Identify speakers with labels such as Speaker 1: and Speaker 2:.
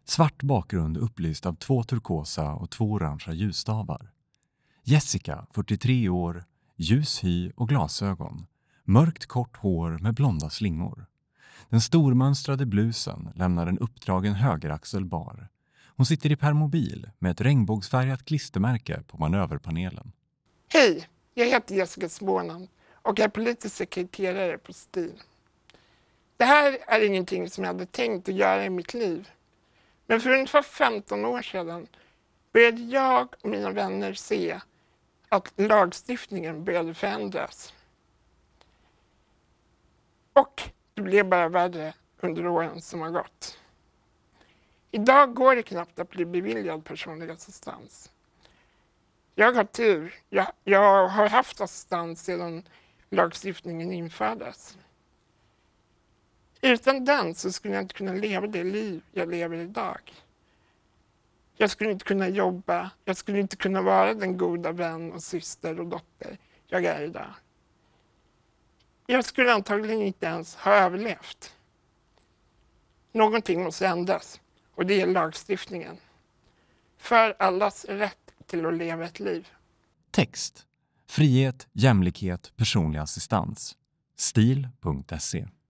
Speaker 1: Svart bakgrund upplyst av 2 turkosa och 2 orangea ljusstavar. Jessica, 43 år, ljus hy och glasögon. Mörkt kort hår med blonda slingor. Den stormönstrade blusen lämnar en uppdragen högeraxel bar. Hon sitter i permobil med ett regnbågsfärgat klistermärke på manöverpanelen.
Speaker 2: Hej, jag heter Jessica Smånan och är politisk sekreterare på STIL. Det här är ingenting som jag hade tänkt att göra i mitt liv. Men för ungefär 15 år sedan började jag och mina vänner se att lagstiftningen började förändras. Och det blev bara värre under åren som har gått. Idag går det knappt att bli beviljad personlig assistans. Jag har tur. Jag har haft assistans sedan lagstiftningen infördes. Utan den så skulle jag inte kunna leva det liv jag lever idag. Jag skulle inte kunna jobba. Jag skulle inte kunna vara den goda vän och syster och dotter jag är idag. Jag skulle antagligen inte ens ha överlevt. Någonting måste ändras och det är lagstiftningen. För allas rätt till att leva ett liv.
Speaker 1: Text: frihet, jämlikhet, personlig assistans. Stil.se